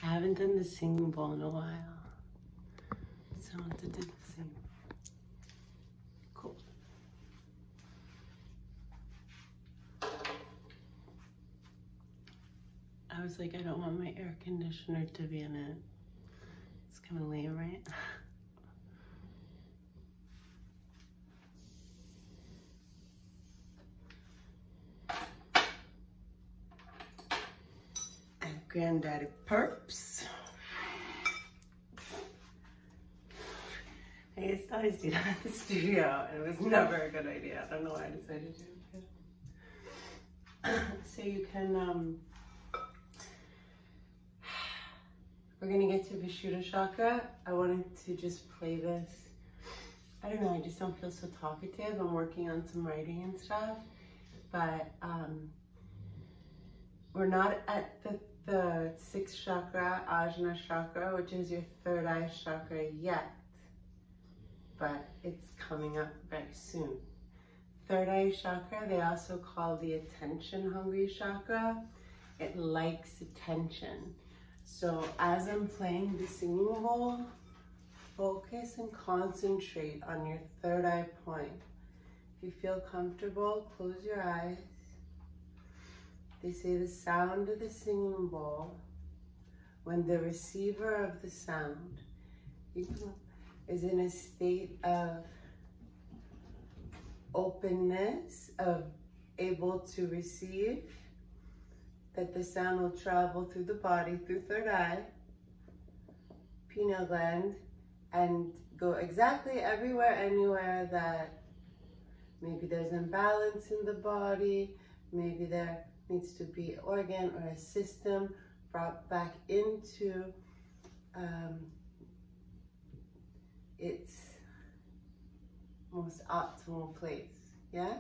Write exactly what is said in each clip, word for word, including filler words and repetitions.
haven't done the singing bowl in a while, so I want to do the sing. Cool. I was like, I don't want my air conditioner to be in it. It's kind of lame, right? And Granddaddy Perps. I used to always do that at the studio, and it was never a good idea. I don't know why I decided to. So you can, um, we're gonna get to Vishuddha Chakra. I wanted to just play this. I don't know, I just don't feel so talkative. I'm working on some writing and stuff, but um, we're not at the, the sixth chakra, Ajna Chakra, which is your third eye chakra yet, but it's coming up very soon. Third eye chakra, they also call the attention hungry chakra. It likes attention. So as I'm playing the singing bowl, focus and concentrate on your third eye point. If you feel comfortable, close your eyes. They say the sound of the singing bowl, when the receiver of the sound is in a state of openness, of able to receive, that the sound will travel through the body, through third eye, pineal gland, and go exactly everywhere, anywhere that maybe there's imbalance in the body, maybe there needs to be an organ or a system brought back into um, its most optimal place, yeah?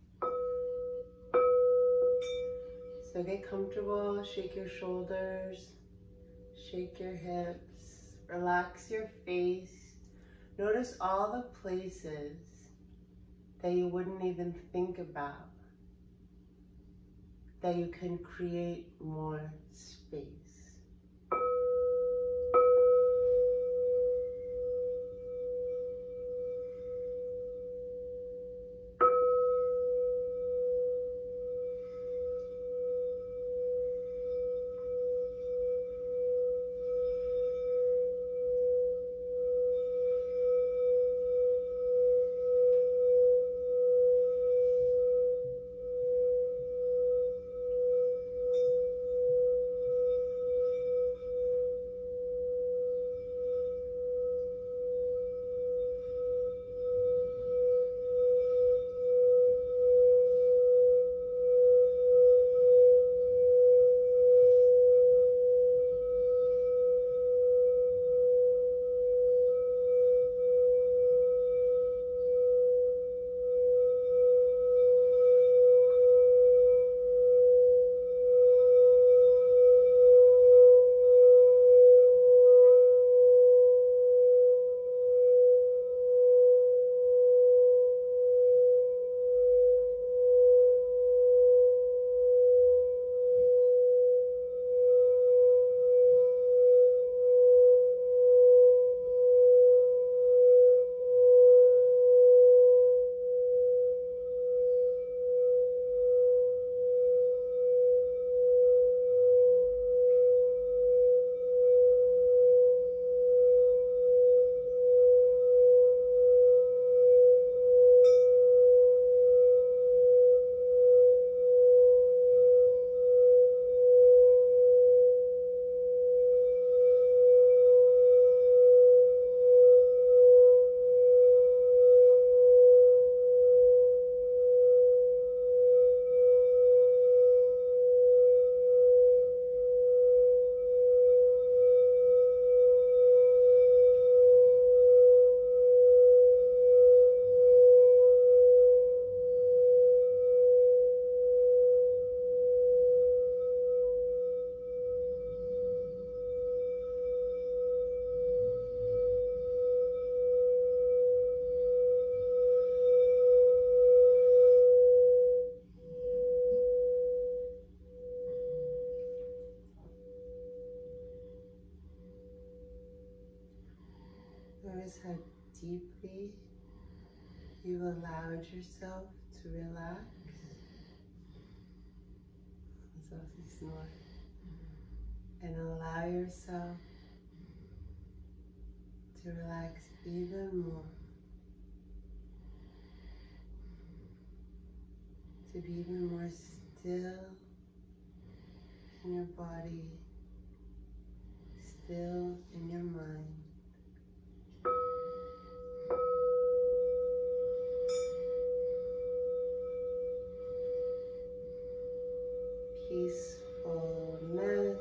So get comfortable, shake your shoulders, shake your hips, relax your face. Notice all the places that you wouldn't even think about, that you can create more space. how deeply you've allowed yourself to relax. So you snore. And allow yourself to relax even more. To be even more still in your body, still in your mind. Peacefulness.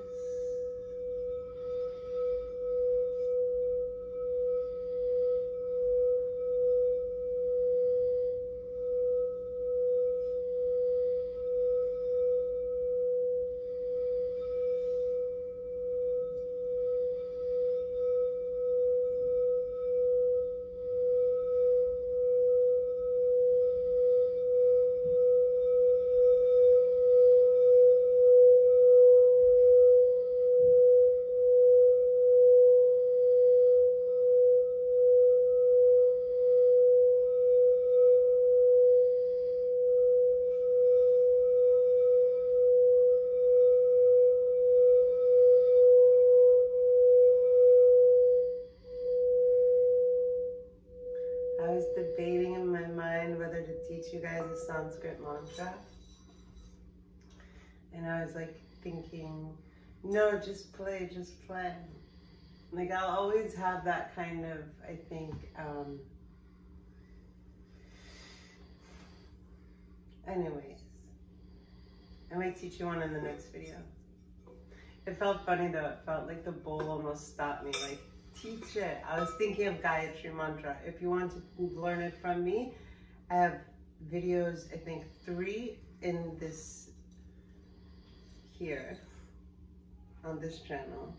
I was debating in my mind whether to teach you guys a Sanskrit mantra. And I was like thinking, no, just play, just play. Like I'll always have that kind of, I think, um, anyways. I might teach you one in the next video. It felt funny though, it felt like the bowl almost stopped me, like, teach it. I was thinking of Gayatri Mantra. If you want to learn it from me, I have videos, I think three in this, here, on this channel.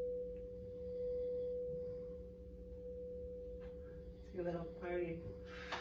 It's a little party.